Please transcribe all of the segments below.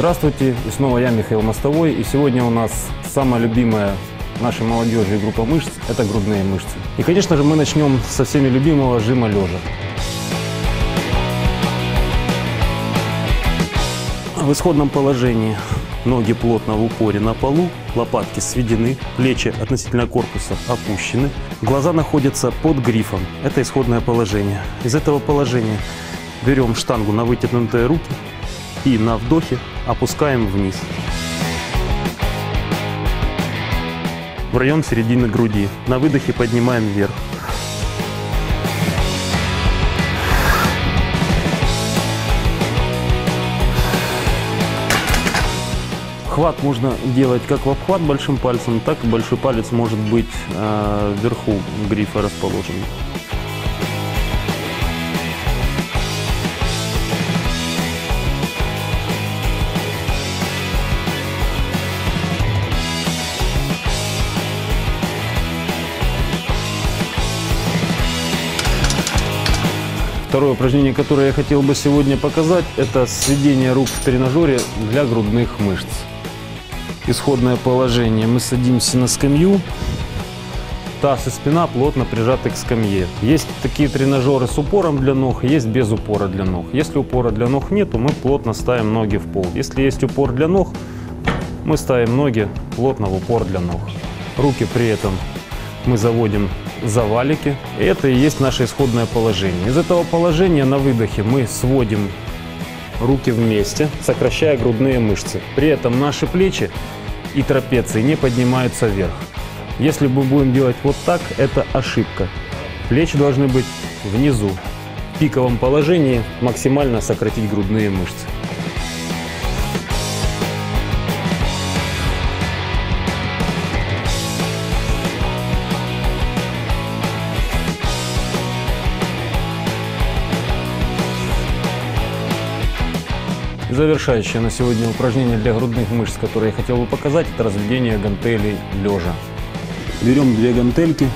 Здравствуйте, и снова я, Михаил Мостовой, и сегодня у нас самая любимая нашей молодежи группа мышц – это грудные мышцы. И, конечно же, мы начнем со всеми любимого жима лежа. В исходном положении ноги плотно в упоре на полу, лопатки сведены, плечи относительно корпуса опущены, глаза находятся под грифом. Это исходное положение. Из этого положения берем штангу на вытянутые руки и на вдохе опускаем вниз в район середины груди. На выдохе поднимаем вверх. Хват можно делать как в обхват большим пальцем, так и большой палец может быть вверху грифа расположен. Второе упражнение, которое я хотел бы сегодня показать, это сведение рук в тренажере для грудных мышц. Исходное положение. Мы садимся на скамью, таз и спина плотно прижаты к скамье. Есть такие тренажеры с упором для ног, есть без упора для ног. Если упора для ног нет, то мы плотно ставим ноги в пол. Если есть упор для ног, мы ставим ноги плотно в упор для ног. Руки при этом мы заводим за валики. И это и есть наше исходное положение. Из этого положения на выдохе мы сводим руки вместе, сокращая грудные мышцы. При этом наши плечи и трапеции не поднимаются вверх. Если мы будем делать вот так, это ошибка. Плечи должны быть внизу. В пиковом положении максимально сократить грудные мышцы. Завершающее на сегодня упражнение для грудных мышц, которое я хотел бы показать, это разведение гантелей лежа. Берем две гантельки,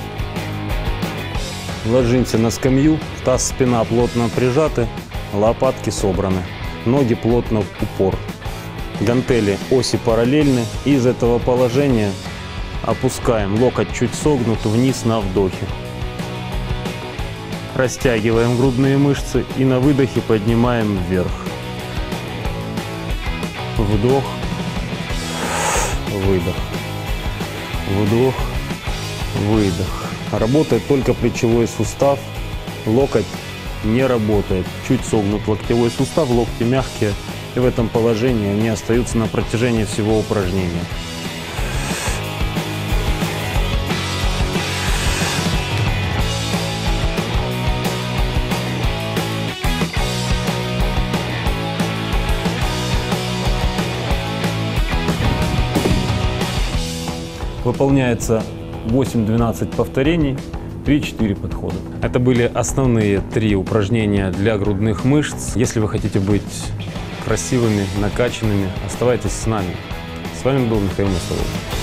ложимся на скамью, таз, спина плотно прижаты, лопатки собраны, ноги плотно в упор. Гантели оси параллельны, и из этого положения опускаем, локоть чуть согнут вниз на вдохе. Растягиваем грудные мышцы и на выдохе поднимаем вверх. Вдох, выдох, вдох, выдох. Работает только плечевой сустав, локоть не работает. Чуть согнут локтевой сустав, локти мягкие, и в этом положении они остаются на протяжении всего упражнения. Выполняется 8-12 повторений, 3-4 подхода. Это были основные 3 упражнения для грудных мышц. Если вы хотите быть красивыми, накачанными, оставайтесь с нами. С вами был Михаил Мостовой.